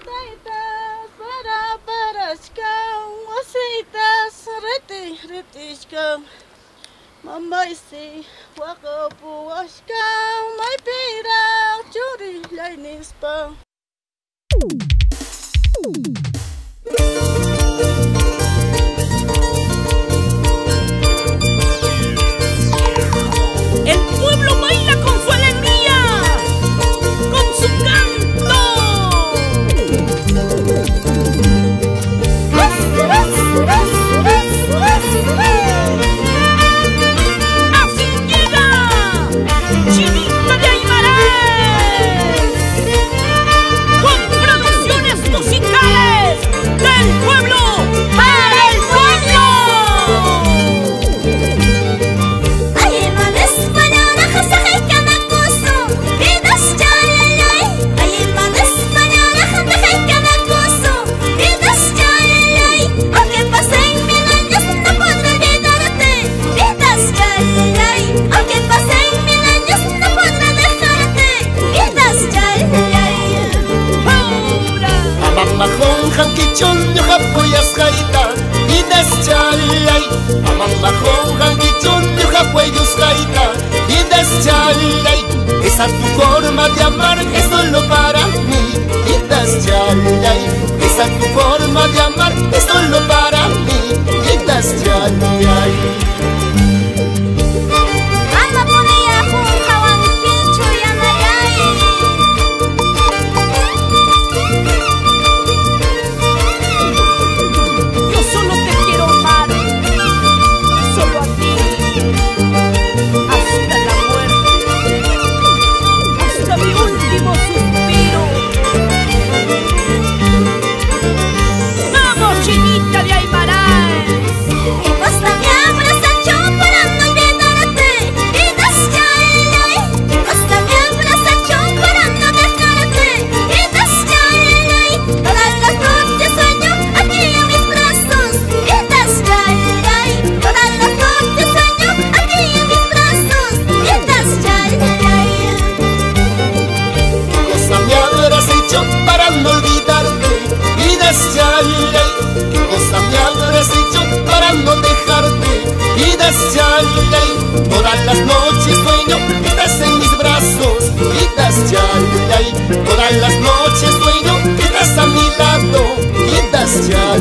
Taitas para wasitas retishkam mamaisi wakapuashkam may pirang churi lainispa. El pueblo baila con su alegría, con su canto. Así llega Chinita de Aymaras, con producciones musicales del pueblo para el pueblo. Hankichon yuhapuyas kaita vidas chalay. Amambajon hankichon yuhapuyas kaita vidas chalay. Esa tu forma de amar es solo para mí, vidas chalay. Esa tu forma de amar es solo para mí, vidas chalay. Para no olvidarte, vidas chalay. ¿Qué cosa me habrás hecho para no dejarte, vidas chalay? Todas las noches sueño que estás en mis brazos, vidas chalay. Todas las noches sueño que estás a mi lado, vidas chalay.